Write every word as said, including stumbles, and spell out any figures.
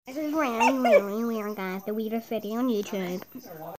This is really, really weird, guys. The weirdest video on YouTube.